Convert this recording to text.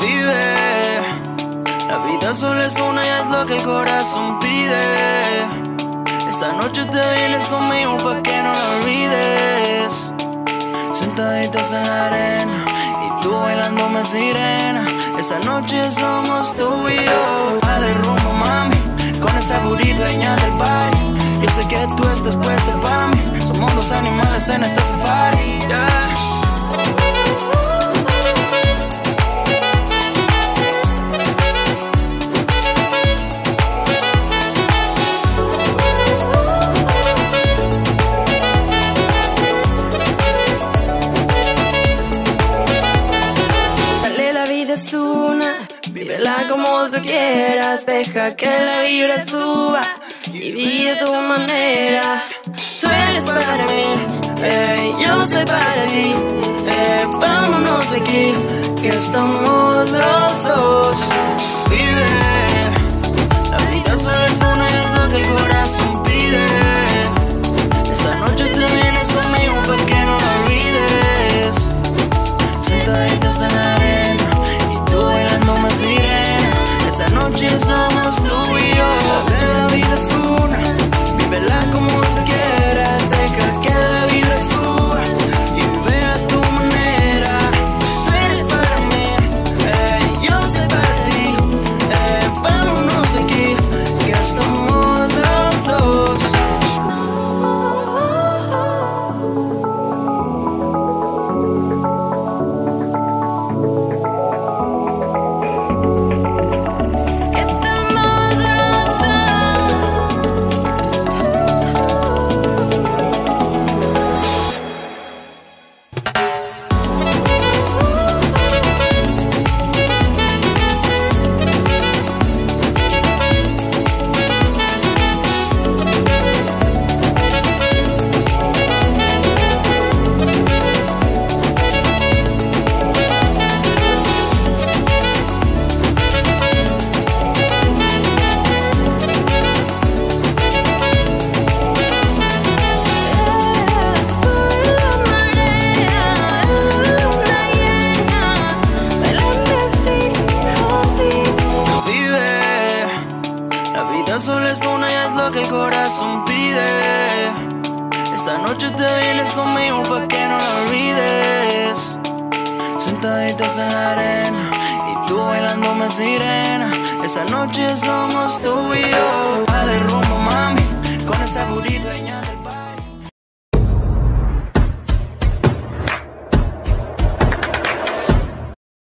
Vive, la vida solo es una y es lo que el corazón pide. Esta noche te vienes conmigo pa' que no la olvides. Sentaditas en la arena y tú bailándome sirena. Esta noche somos tú y yo. Dale rumbo, mami, con esa booty dueña del party. Yo sé que tú estás puesta pa' mí. Somos dos animales en este safari, yeah. Es una, vívela como tú quieras, deja que la vibra suba y vive a tu manera. Tú eres para mí, yo soy para ti, vámonos de aquí, que estamos los dos. Vive, la vida solo es una y es lo que el corazón pide. Esta noche te vienes conmigo pa' que no la olvides. Sentaditas en la arena, bailándome sirena. Esta noche somos tú y yo. La vida es una, vívela como tú quieras. Deja que la vida suba y vive a tu manera. Tú eres para mí, yo soy para ti, vámonos de aquí, que estamos los dos. Solo es una y es lo que el corazón pide. Esta noche te vienes conmigo pa' que no la olvides. Sentaditas en la arena y tú bailándome sirena. Esta noche somos tú y yo. Dale rumbo, mami, con esa booty